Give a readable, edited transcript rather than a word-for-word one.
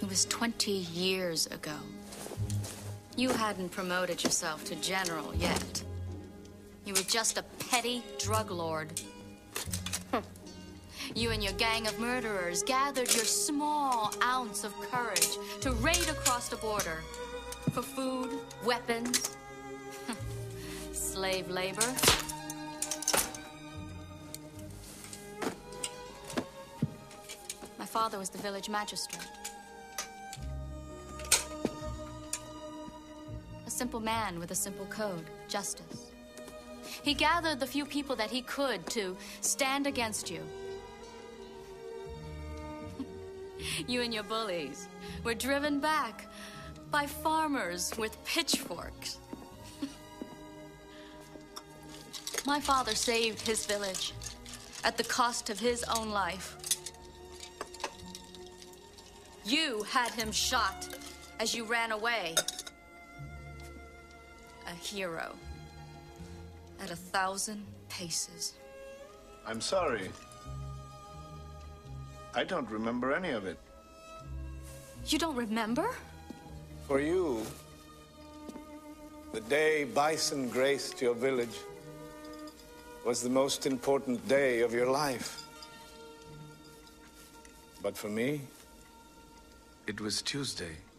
was 20 years ago. You hadn't promoted yourself to general yet. You were just a petty drug lord. You and your gang of murderers gathered your small ounce of courage to raid across the border for food, weapons, slave labor. My father was the village magistrate. A simple man with a simple code, justice. He gathered the few people that he could to stand against you. You and your bullies were driven back by farmers with pitchforks. My father saved his village at the cost of his own life. You had him shot as you ran away. A hero at 1,000 paces. I'm sorry. I don't remember any of it. You don't remember? For you, the day Bison graced your village was the most important day of your life. But for me, it was Tuesday.